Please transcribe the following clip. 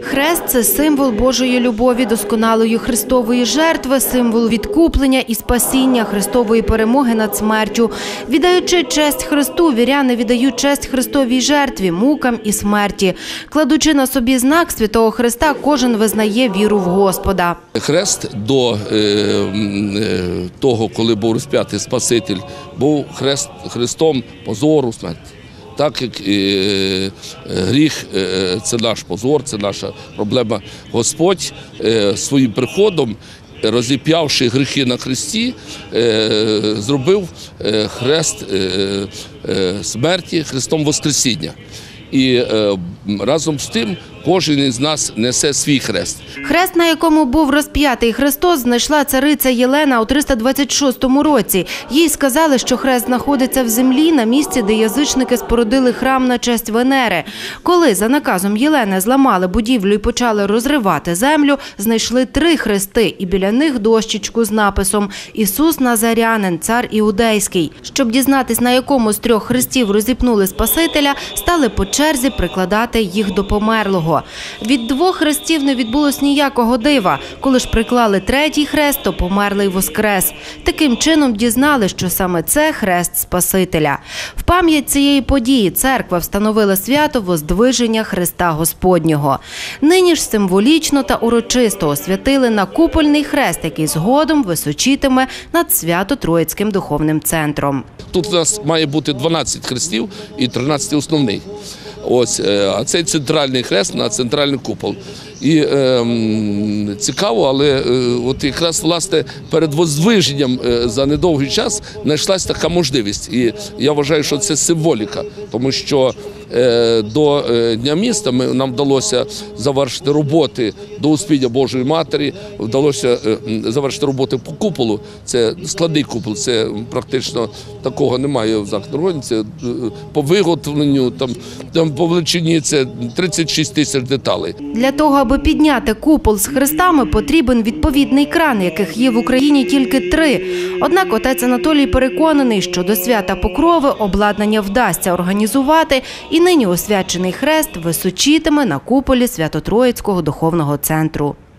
Хрест – це символ Божої любові, досконалої Христової жертви, символ відкуплення і спасіння, Христової перемоги над смертю. Віддаючи честь Христу, віряни віддають честь Христовій жертві, мукам і смерті. Кладучи на собі знак Святого Хреста, кожен визнає віру в Господа. Хрест до того, коли був розп'ятий Спаситель, був хрестом позору смерті. Так як гріх – це наш позор, це наша проблема. Господь своїм приходом, розіп'явши гріхи на хресті, зробив хрест смерті хрестом Воскресіння. І разом з тим кожен із нас несе свій хрест. Хрест, на якому був розп'ятий Христос, знайшла цариця Єлена у 326 році. Їй сказали, що хрест знаходиться в землі, на місці, де язичники спорудили храм на честь Венери. Коли за наказом Єлени зламали будівлю і почали розривати землю, знайшли 3 хрести і біля них дощечку з написом «Ісус Назарянин, цар Іудейський». Щоб дізнатись, на якому з 3 хрестів розіпнули Спасителя, стали по черзі прикладати їх до померлого. Від 2 хрестів не відбулось ніякого дива. Коли ж приклали 3-й хрест, то померлий воскрес. Таким чином дізнали, що саме це хрест Спасителя. В пам'ять цієї події церква встановила свято Воздвиження Христа Господнього. Нині ж символічно та урочисто освятили накупольний хрест, який згодом височитиме над Свято-Троїцьким духовним центром. Тут у нас має бути 12 хрестів і 13 основний. Ось, а цей центральний хрест на центральний купол. І цікаво, але от якраз власне перед Воздвиженням за недовгий час знайшлася така можливість. І я вважаю, що це символіка, тому що до Дня міста нам вдалося завершити роботи до Успіння Божої Матері, вдалося завершити роботи по куполу. Це складний купол, це практично такого немає в Західній. Це по виготовленню, там по величині це 36 тисяч деталей. Для того, аби підняти купол з хрестами, потрібен відповідний кран, яких є в Україні тільки 3. Однак отець Анатолій переконаний, що до свята Покрови обладнання вдасться організувати, і нині освячений хрест височитиме на куполі Свято-Троїцького духовного центру.